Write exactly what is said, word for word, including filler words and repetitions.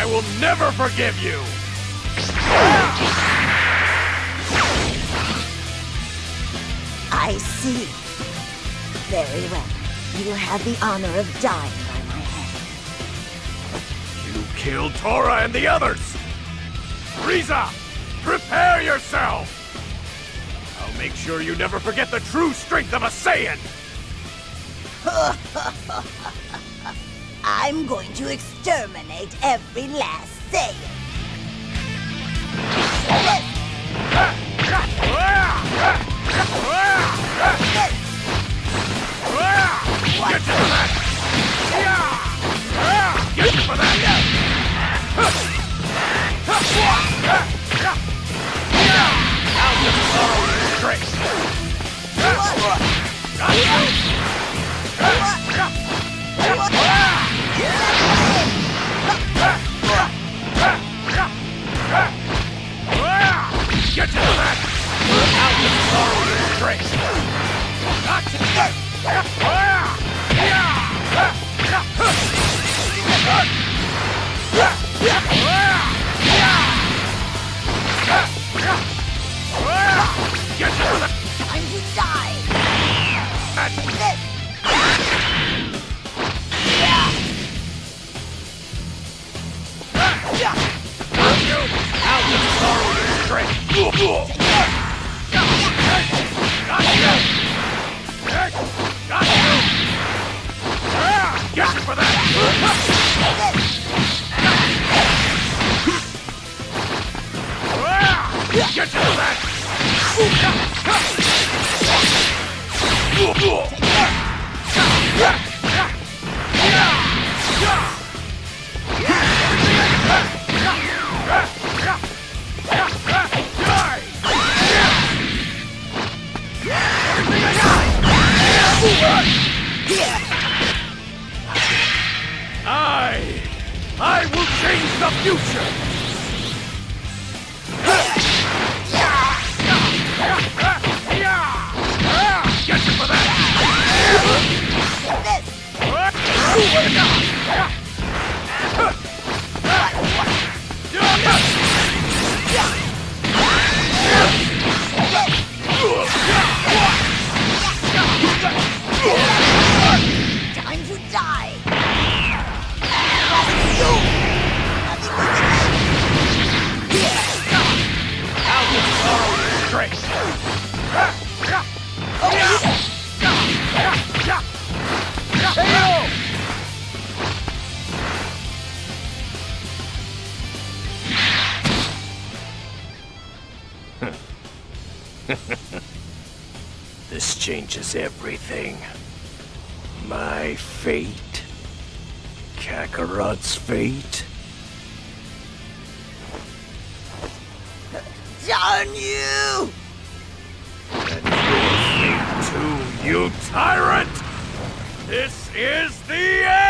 will never forgive you! I see. Very well. You will have the honor of dying by my hand. You killed Tora and the others! Frieza! Prepare yourself! I'll make sure you never forget the true strength of a Saiyan! I'm going to exterminate every last Saiyan. Get you for that! Get you for that! I'll just borrow your strength! Got you! Get you for that! I'll just borrow your strength! Got you! Time to die! I'll just borrow your strength! Got you! Got you! Get you for that! Get you for that! I... I will change the future! Get you for that! Time to die! I'll just borrow your strength! This changes everything. My fate? Kakarot's fate? Darn you! And your fate too, you tyrant! This is the end!